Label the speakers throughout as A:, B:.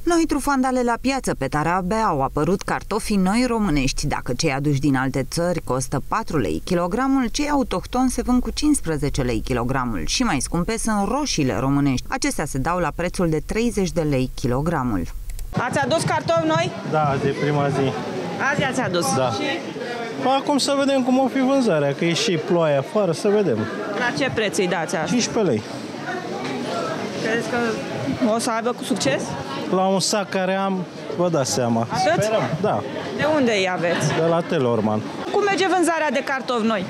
A: Noi trufandale la piață pe Tarabea au apărut cartofii noi românești. Dacă cei aduși din alte țări costă 4 lei kilogramul, cei autohtoni se vând cu 15 lei kilogramul. Și mai scumpe sunt roșiile românești. Acestea se dau la prețul de 30 de lei kilogramul.
B: Ați adus cartofi noi?
C: Da, azi e prima zi.
B: Azi ați adus?
C: Da.
B: Și
C: Acum să vedem cum o fi vânzarea, că e și ploaie afară, să vedem.
B: la ce preț îi dați azi?
C: 15 lei.
B: Credeți că o să aibă cu succes?
C: La un sac care am, vă dați seama.
B: Atât?
C: Da,
B: De unde îi aveți?
C: de la Telorman.
B: Cum merge vânzarea de cartofi noi?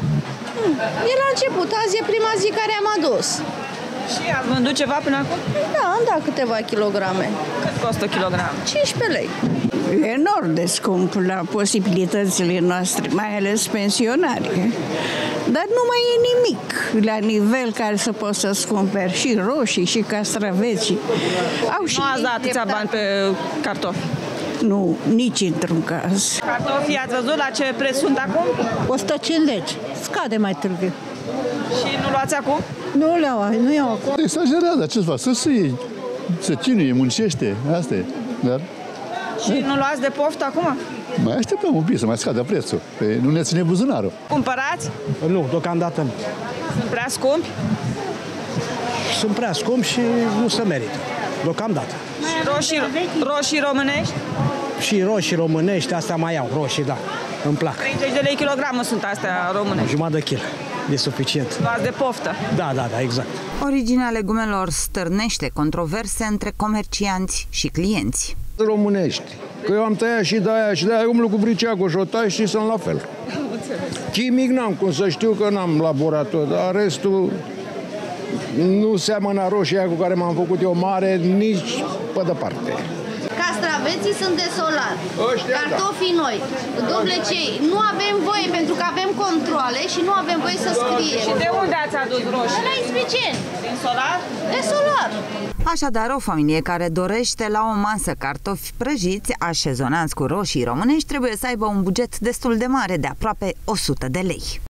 D: E la început, azi e prima zi care am adus.
B: Și ați vândut ceva până acum?
D: Da, am dat câteva kilograme.
B: Cât costă kilogram?
D: 15 lei.
E: Enorm de scump la posibilitățile noastre, mai ales pensionari. Dar nu mai e nimic la nivel care să poți să-ți cumperi și roșii și castraveții. Au și
B: Nu ați dat atâția bani pe cartofi.
E: Nu, nici într-un caz.
B: Cartofii ați văzut la ce preț sunt acum?
E: 150, scade mai târziu.
B: Și nu luați acum?
E: Nu iau acum.
F: Exagerează, ce-ți fac? Să chinuie, muncește, asta e. Dar
B: Și nu luați de poftă acum?
F: mai așteptăm un pic să mai scadă prețul. Păi nu ne ține buzunarul.
B: Cumpărați?
G: Nu, deocamdată nu.
B: Sunt prea scumpi?
G: Sunt prea scump și nu se merită. Deocamdată.
B: Și roșii românești?
G: Și roșii românești, astea mai iau, roșii, da, îmi plac.
B: 30 de lei kilogramul sunt astea românești.
G: Jumătate de kil, e suficient.
B: Luați de poftă.
G: Da, exact.
A: Originea legumelor stârnește controverse între comercianți și clienți.
H: Românești. Că eu am tăiat și de-aia umblă cu briceagul și o tai și sunt la fel. Chimic n-am cum să știu că n-am laborator, dar restul nu seamănă roșia cu care m-am făcut eu mare nici pe departe.
D: Castraveții sunt de solar. Cartofii noi, dublecei. Nu avem voie pentru că avem controle și nu avem voie să scriem.
B: Și de unde ați adus roșii?
D: La Izbiceni.
B: Din solar?
D: De solar.
A: Așadar, o familie care dorește la o masă cartofi prăjiți, așezonați cu roșii românești, trebuie să aibă un buget destul de mare, de aproape 100 de lei.